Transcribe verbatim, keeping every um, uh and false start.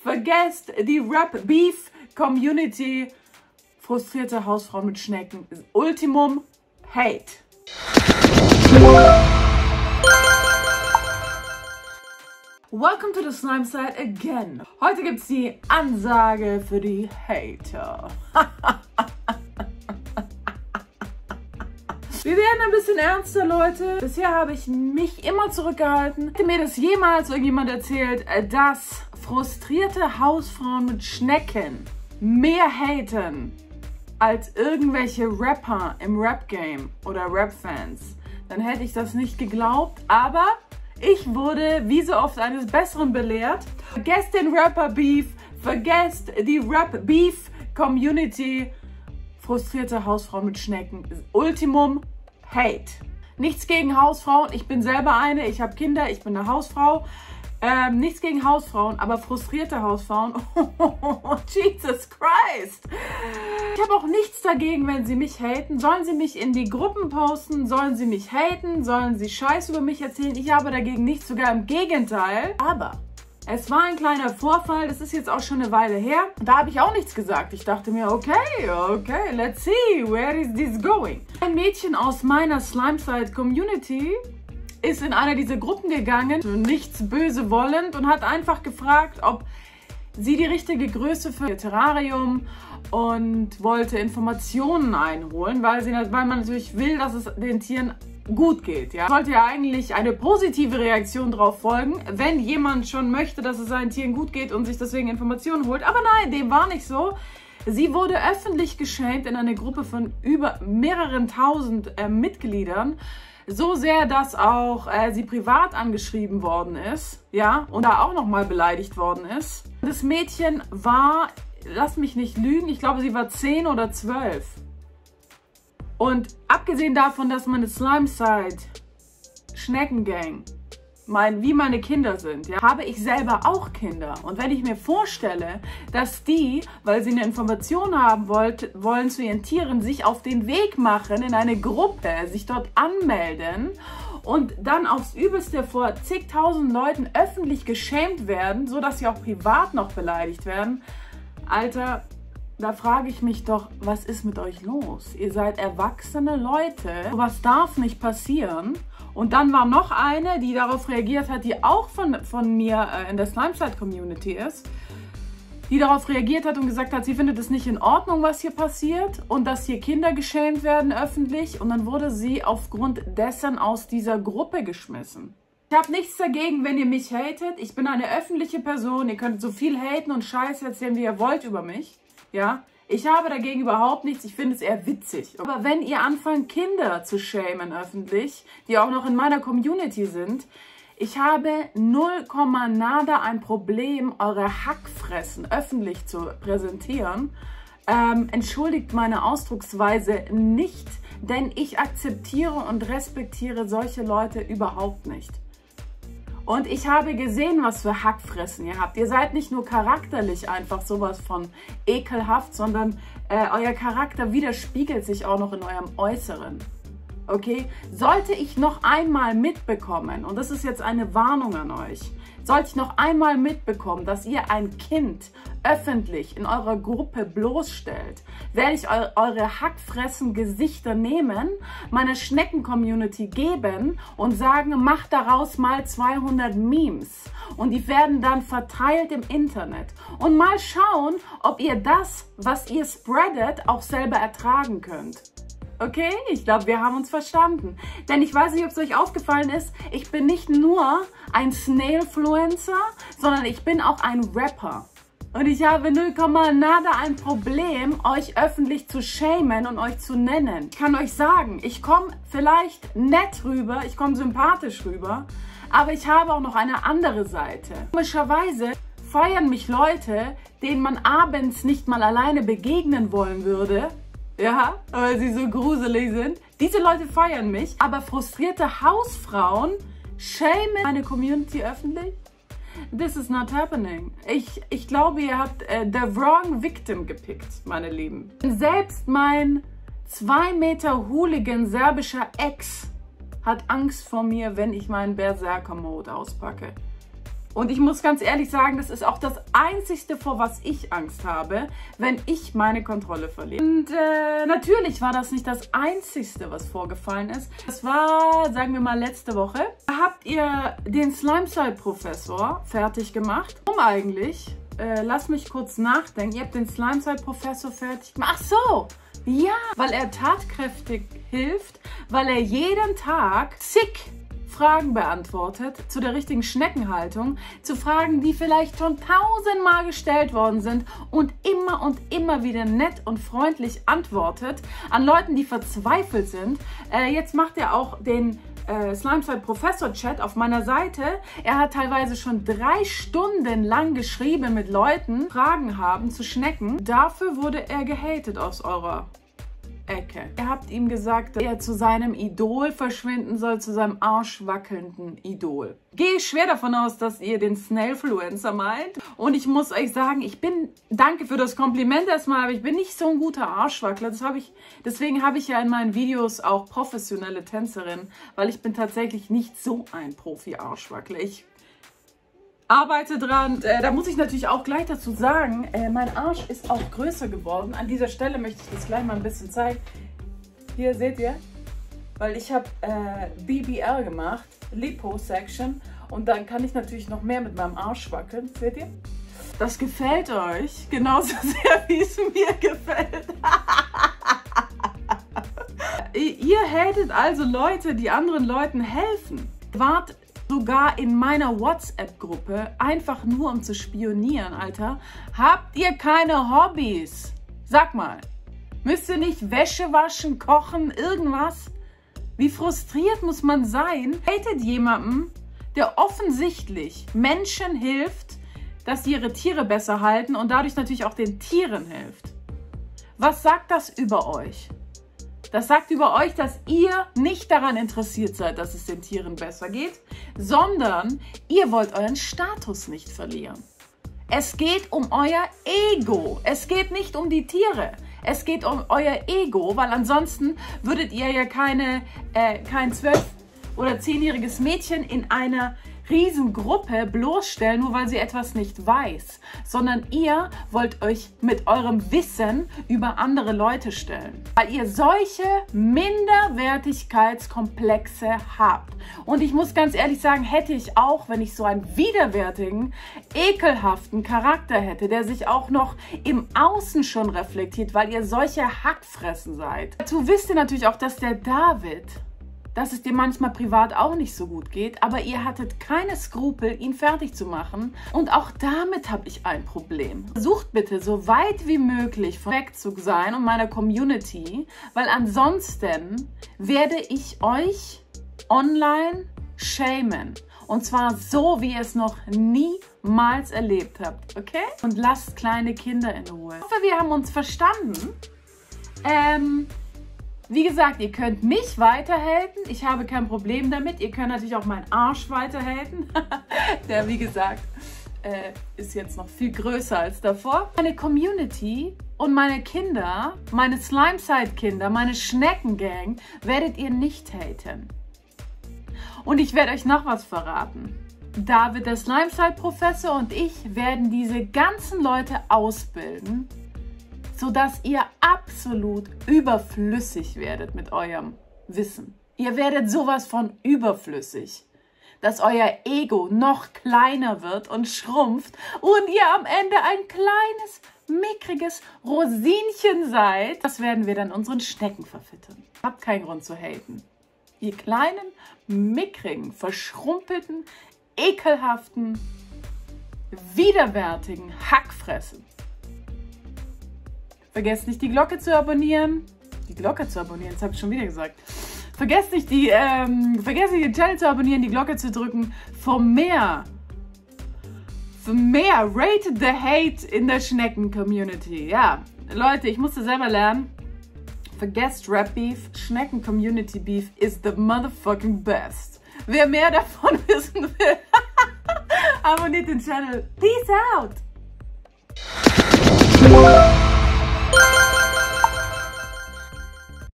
Vergesst die Rap-Beef-Community. Frustrierte Hausfrau mit Schnecken. Ultimum Hate. Welcome to the Slime Side again. Heute gibt es die Ansage für die Hater. Wir werden ein bisschen ernster, Leute. Bisher habe ich mich immer zurückgehalten. Hätte mir das jemals irgendjemand erzählt, dass frustrierte Hausfrauen mit Schnecken mehr haten als irgendwelche Rapper im Rap-Game oder Rap-Fans, dann hätte ich das nicht geglaubt. Aber ich wurde wie so oft eines Besseren belehrt. Vergesst den Rapper-Beef, vergesst die Rap-Beef-Community. Frustrierte Hausfrau mit Schnecken. Ultimum Hate. Nichts gegen Hausfrauen. Ich bin selber eine. Ich habe Kinder. Ich bin eine Hausfrau. Ähm, nichts gegen Hausfrauen, aber frustrierte Hausfrauen. Oh, Jesus Christ. Ich habe auch nichts dagegen, wenn sie mich haten. Sollen sie mich in die Gruppen posten? Sollen sie mich haten? Sollen sie Scheiß über mich erzählen? Ich habe dagegen nichts, sogar im Gegenteil. Aber es war ein kleiner Vorfall, das ist jetzt auch schon eine Weile her. Da habe ich auch nichts gesagt. Ich dachte mir, okay, okay, let's see, where is this going? Ein Mädchen aus meiner Slime-Side-Community ist in einer dieser Gruppen gegangen, nichts böse wollend, und hat einfach gefragt, ob sie die richtige Größe für ihr Terrarium und wollte Informationen einholen, weil, sie, weil man natürlich will, dass es den Tieren gut geht. Ja? Sollte ja eigentlich eine positive Reaktion drauf folgen, wenn jemand schon möchte, dass es seinen Tieren gut geht und sich deswegen Informationen holt. Aber nein, dem war nicht so. Sie wurde öffentlich geschämt in einer Gruppe von über mehreren tausend äh, Mitgliedern. So sehr, dass auch äh, sie privat angeschrieben worden ist, ja, und da auch nochmal beleidigt worden ist. Das Mädchen war, lass mich nicht lügen, ich glaube, sie war zehn oder zwölf. Und abgesehen davon, dass meine Slime-Side Schneckengang mein, wie meine Kinder sind, ja, habe ich selber auch Kinder. Und wenn ich mir vorstelle, dass die, weil sie eine Information haben wollt, wollen zu ihren Tieren, sich auf den Weg machen in eine Gruppe, sich dort anmelden und dann aufs Übelste vor zigtausend Leuten öffentlich geschämt werden, sodass sie auch privat noch beleidigt werden, Alter, da frage ich mich doch, was ist mit euch los? Ihr seid erwachsene Leute, sowas darf nicht passieren. Und dann war noch eine, die darauf reagiert hat, die auch von, von mir äh, in der Slime-Side-Community ist, die darauf reagiert hat und gesagt hat, sie findet es nicht in Ordnung, was hier passiert und dass hier Kinder geschämt werden öffentlich. Und dann wurde sie aufgrund dessen aus dieser Gruppe geschmissen. Ich habe nichts dagegen, wenn ihr mich hatet. Ich bin eine öffentliche Person. Ihr könnt so viel haten und Scheiß erzählen, wie ihr wollt über mich. Ja, ich habe dagegen überhaupt nichts, ich finde es eher witzig. Aber wenn ihr anfangt, Kinder zu schämen öffentlich, die auch noch in meiner Community sind, ich habe null Komma nada ein Problem, eure Hackfressen öffentlich zu präsentieren. Ähm, entschuldigt meine Ausdrucksweise nicht, denn ich akzeptiere und respektiere solche Leute überhaupt nicht. Und ich habe gesehen, was für Hackfressen ihr habt. Ihr seid nicht nur charakterlich einfach sowas von ekelhaft, sondern äh, euer Charakter widerspiegelt sich auch noch in eurem Äußeren. Okay? Sollte ich noch einmal mitbekommen, und das ist jetzt eine Warnung an euch, sollte ich noch einmal mitbekommen, dass ihr ein Kind öffentlich in eurer Gruppe bloßstellt, werde ich eu eure Hackfressen-Gesichter nehmen, meiner Schnecken-Community geben und sagen, macht daraus mal zweihundert Memes. Und die werden dann verteilt im Internet. Und mal schauen, ob ihr das, was ihr spreadet, auch selber ertragen könnt. Okay? Ich glaube, wir haben uns verstanden. Denn ich weiß nicht, ob es euch aufgefallen ist, ich bin nicht nur ein Snailfluencer, sondern ich bin auch ein Rapper. Und ich habe null Komma nada ein Problem, euch öffentlich zu shamen und euch zu nennen. Ich kann euch sagen, ich komme vielleicht nett rüber, ich komme sympathisch rüber, aber ich habe auch noch eine andere Seite. Komischerweise feiern mich Leute, denen man abends nicht mal alleine begegnen wollen würde, ja, weil sie so gruselig sind. Diese Leute feiern mich, aber frustrierte Hausfrauen shamen meine Community öffentlich. This is not happening. Ich, ich glaube, ihr habt äh, the wrong victim gepickt, meine Lieben. Selbst mein zwei Meter Hooligan serbischer Ex hat Angst vor mir, wenn ich meinen Berserker-Mode auspacke. Und ich muss ganz ehrlich sagen, das ist auch das Einzige, vor was ich Angst habe, wenn ich meine Kontrolle verliere. Und äh, natürlich war das nicht das Einzige, was vorgefallen ist. Das war, sagen wir mal, letzte Woche. Da habt ihr den Slimeside-Professor fertig gemacht. Warum eigentlich? Äh, lass mich kurz nachdenken. Ihr habt den Slimeside-Professor fertig gemacht. Ach so! Ja, weil er tatkräftig hilft, weil er jeden Tag zig Fragen beantwortet zu der richtigen Schneckenhaltung, zu Fragen, die vielleicht schon tausendmal gestellt worden sind und immer und immer wieder nett und freundlich antwortet an Leuten, die verzweifelt sind. Äh, jetzt macht er auch den äh, Slimeside Professor Chat auf meiner Seite. Er hat teilweise schon drei Stunden lang geschrieben mit Leuten, Fragen haben zu Schnecken. Dafür wurde er gehatet aus eurer Ecke. Ihr habt ihm gesagt, dass er zu seinem Idol verschwinden soll, zu seinem arschwackelnden Idol. Gehe schwer davon aus, dass ihr den Snailfluencer meint. Und ich muss euch sagen, ich bin, danke für das Kompliment erstmal, aber ich bin nicht so ein guter Arschwackler. Das habe ich, deswegen habe ich ja in meinen Videos auch professionelle Tänzerin, weil ich bin tatsächlich nicht so ein Profi-Arschwackler. Ich arbeite dran. Äh, da muss ich natürlich auch gleich dazu sagen, äh, mein Arsch ist auch größer geworden. An dieser Stelle möchte ich das gleich mal ein bisschen zeigen. Hier seht ihr, weil ich habe äh, B B L gemacht, Liposuction, und dann kann ich natürlich noch mehr mit meinem Arsch wackeln. Seht ihr? Das gefällt euch genauso sehr, wie es mir gefällt. Ihr hatet also Leute, die anderen Leuten helfen. Wart sogar in meiner WhatsApp-Gruppe, einfach nur um zu spionieren, Alter. Habt ihr keine Hobbys? Sag mal, müsst ihr nicht Wäsche waschen, kochen, irgendwas? Wie frustriert muss man sein? Hatet jemanden, der offensichtlich Menschen hilft, dass sie ihre Tiere besser halten und dadurch natürlich auch den Tieren hilft. Was sagt das über euch? Das sagt über euch, dass ihr nicht daran interessiert seid, dass es den Tieren besser geht, sondern ihr wollt euren Status nicht verlieren. Es geht um euer Ego. Es geht nicht um die Tiere. Es geht um euer Ego, weil ansonsten würdet ihr ja keine, äh, kein zwölf- oder zehnjähriges Mädchen in einer Riesengruppe bloßstellen, nur weil sie etwas nicht weiß, sondern ihr wollt euch mit eurem Wissen über andere Leute stellen, weil ihr solche Minderwertigkeitskomplexe habt. Und ich muss ganz ehrlich sagen, hätte ich auch, wenn ich so einen widerwärtigen, ekelhaften Charakter hätte, der sich auch noch im Außen schon reflektiert, weil ihr solche Hackfressen seid. Dazu wisst ihr natürlich auch, dass der David, dass es dir manchmal privat auch nicht so gut geht, aber ihr hattet keine Skrupel, ihn fertig zu machen. Und auch damit habe ich ein Problem. Versucht bitte, so weit wie möglich korrekt zu sein und meiner Community, weil ansonsten werde ich euch online shamen. Und zwar so, wie ihr es noch niemals erlebt habt, okay? Und lasst kleine Kinder in Ruhe. Ich hoffe, wir haben uns verstanden. Ähm... Wie gesagt, ihr könnt mich weiterhelfen. Ich habe kein Problem damit. Ihr könnt natürlich auch meinen Arsch weiterhelfen. Der, wie gesagt, äh, ist jetzt noch viel größer als davor. Meine Community und meine Kinder, meine Slimeside-Kinder, meine Schneckengang, werdet ihr nicht haten. Und ich werde euch noch was verraten. David, der Slimeside-Professor, und ich werden diese ganzen Leute ausbilden, sodass ihr absolut überflüssig werdet mit eurem Wissen. Ihr werdet sowas von überflüssig, dass euer Ego noch kleiner wird und schrumpft und ihr am Ende ein kleines, mickriges Rosinchen seid. Das werden wir dann unseren Schnecken verfüttern. Habt keinen Grund zu haten. Ihr kleinen, mickrigen, verschrumpelten, ekelhaften, widerwärtigen Hackfressen. Vergesst nicht, die Glocke zu abonnieren. Die Glocke zu abonnieren, das habe ich schon wieder gesagt. Vergesst nicht, die, ähm, vergesst nicht, den Channel zu abonnieren, die Glocke zu drücken. Für mehr, für mehr Rated the Hate in der Schnecken-Community. Ja, Leute, ich musste selber lernen. Vergesst Rap Beef. Schnecken-Community Beef is the motherfucking best. Wer mehr davon wissen will, abonniert den Channel. Peace out!